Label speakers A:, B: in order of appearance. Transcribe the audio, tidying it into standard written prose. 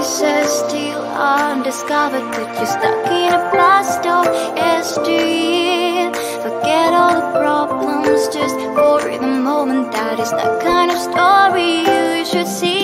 A: pieces still undiscovered, but you're stuck in a blast of history. Forget all the problems just for the moment. That is the kind of story you should see.